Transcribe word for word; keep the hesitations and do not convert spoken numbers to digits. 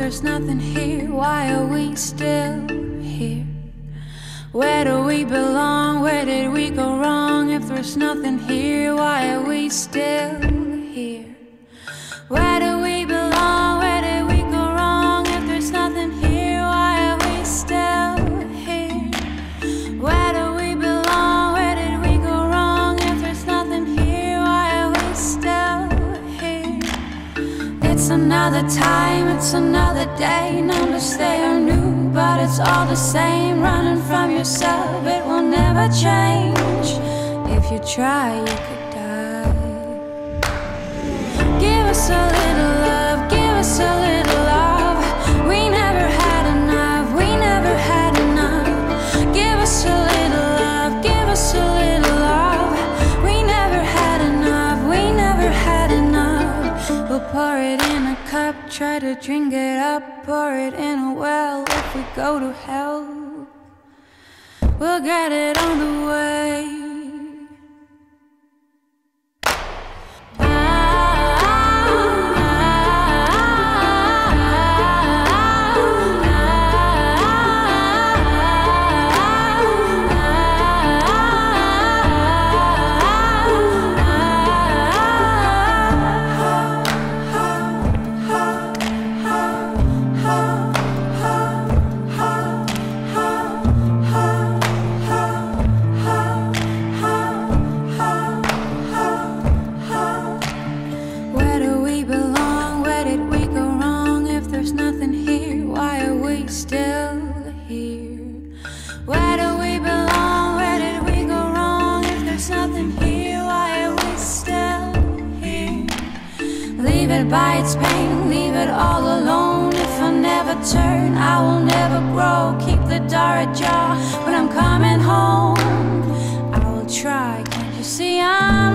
there's nothing here, why are we still here? Where do we belong? Where did we go wrong? If there's nothing here, why are we still here? Where do we belong? Where did we go wrong? If there's nothing here, why are we still here? Where do we belong? Where did we go wrong? If there's nothing here, why are we still here? It's another time, it's another day. Numbers, they are new, but it's all the same. Running from yourself, it will never change. If you try, you could die. Give us a little love, give us a little love. We never had enough, we never had enough. Give us a little love, give us a little love. We never had enough, we never had enough. We'll pour it in a cup, try to drink it up. Pour it in a well, if we go to hell, we'll get it on the way. By its pain, leave it all alone. If I never turn, I will never grow. Keep the door ajar, but I'm coming home. I will try, can't you see I'm